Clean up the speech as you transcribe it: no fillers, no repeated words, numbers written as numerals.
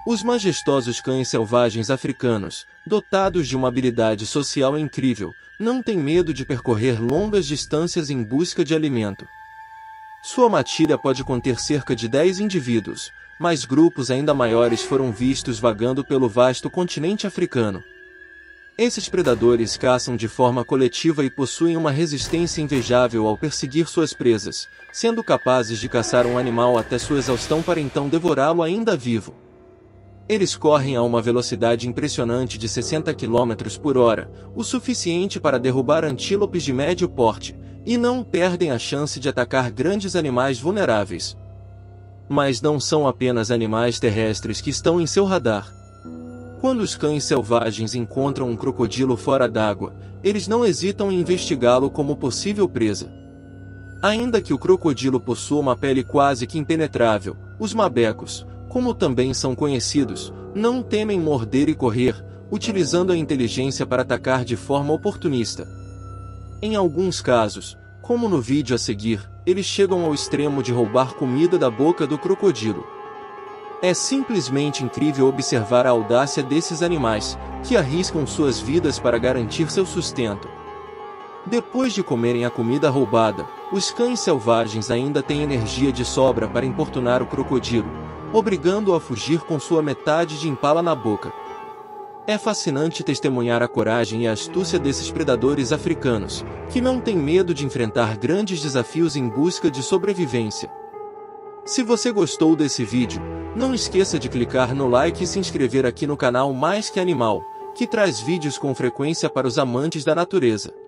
Os majestosos cães selvagens africanos, dotados de uma habilidade social incrível, não têm medo de percorrer longas distâncias em busca de alimento. Sua matilha pode conter cerca de 10 indivíduos, mas grupos ainda maiores foram vistos vagando pelo vasto continente africano. Esses predadores caçam de forma coletiva e possuem uma resistência invejável ao perseguir suas presas, sendo capazes de caçar um animal até sua exaustão para então devorá-lo ainda vivo. Eles correm a uma velocidade impressionante de 60 km por hora, o suficiente para derrubar antílopes de médio porte, e não perdem a chance de atacar grandes animais vulneráveis. Mas não são apenas animais terrestres que estão em seu radar. Quando os cães selvagens encontram um crocodilo fora d'água, eles não hesitam em investigá-lo como possível presa. Ainda que o crocodilo possua uma pele quase que impenetrável, os mabecos, como também são conhecidos, não temem morder e correr, utilizando a inteligência para atacar de forma oportunista. Em alguns casos, como no vídeo a seguir, eles chegam ao extremo de roubar comida da boca do crocodilo. É simplesmente incrível observar a audácia desses animais, que arriscam suas vidas para garantir seu sustento. Depois de comerem a comida roubada, os cães selvagens ainda têm energia de sobra para importunar o crocodilo, obrigando-o a fugir com sua metade de impala na boca. É fascinante testemunhar a coragem e a astúcia desses predadores africanos, que não têm medo de enfrentar grandes desafios em busca de sobrevivência. Se você gostou desse vídeo, não esqueça de clicar no like e se inscrever aqui no canal Mais Que Animal, que traz vídeos com frequência para os amantes da natureza.